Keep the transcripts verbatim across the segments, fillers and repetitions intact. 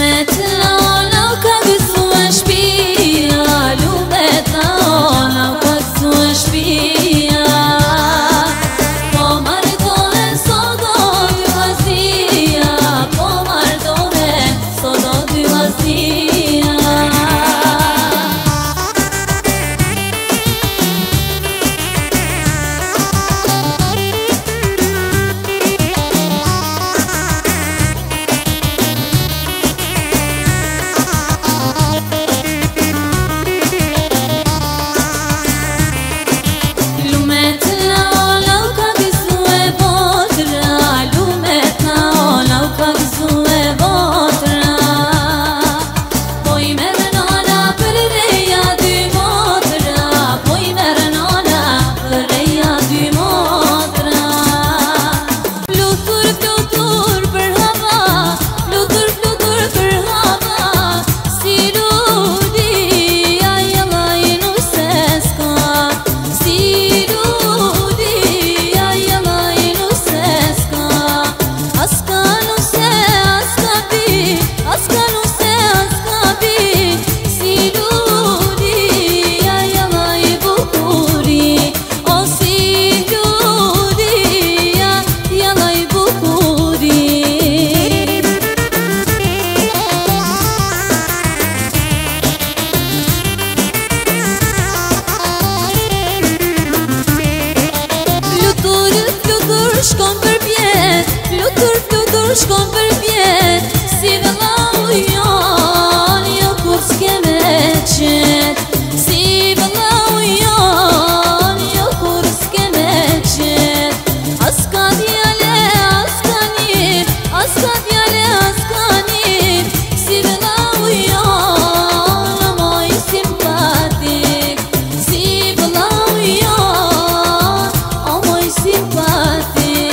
shkon për pjet, flutur, flutur shkon për pjet. Si vëllau jon, jo kur s'ke me qet. Si vëllau jon, jo kur s'ke me qet. As ka djale, as ka njip, as ka djale, as ka njip. Si vëllau jon, o moj simpatik. Si vëllau jon, o moj simpatik.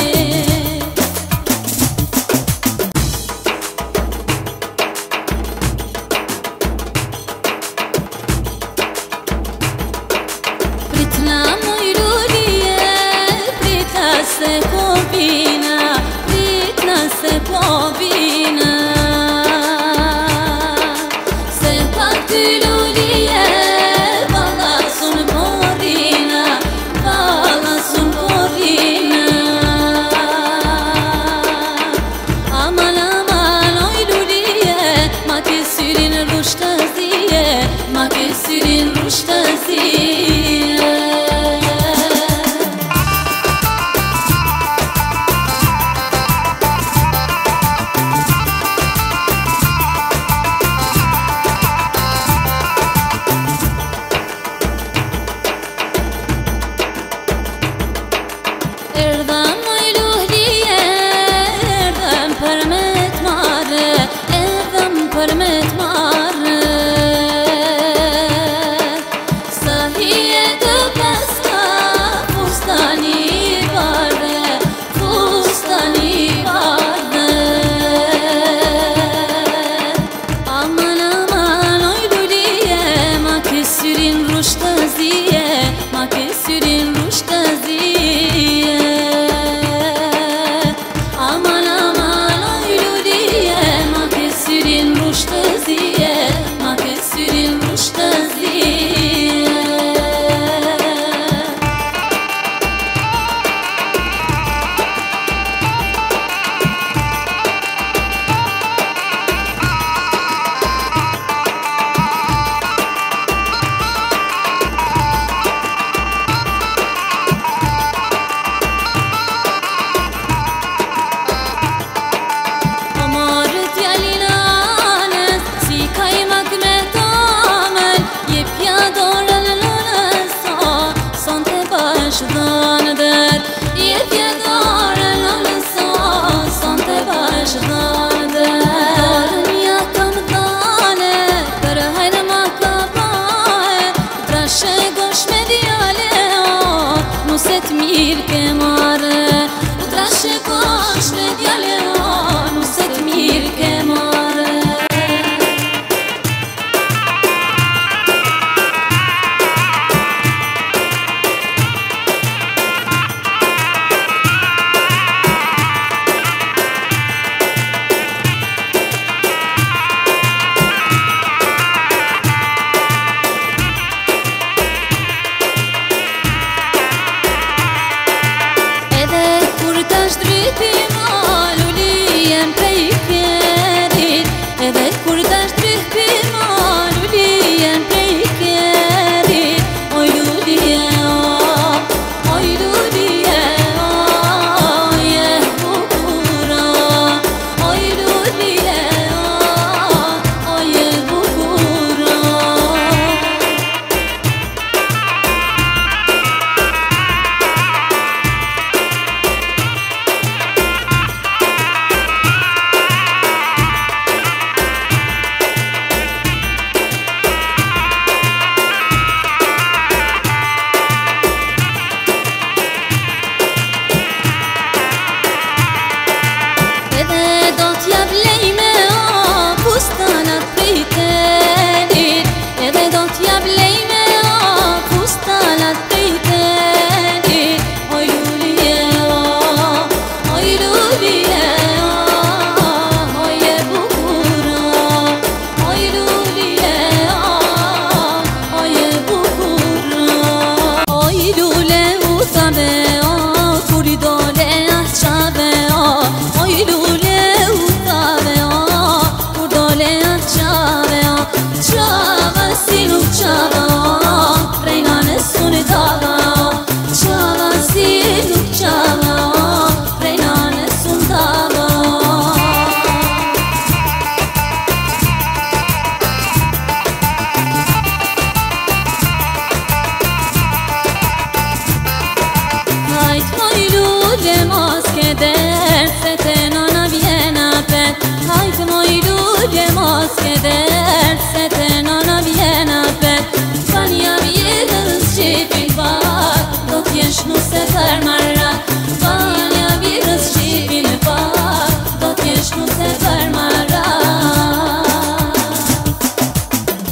Se po vina, pritna se po vina. Se pa ty lulije, valla sun porina, valla sun porina. Aman aman oj lulije, ma ke syrin rushtazije, ma ke syrin rushtazije.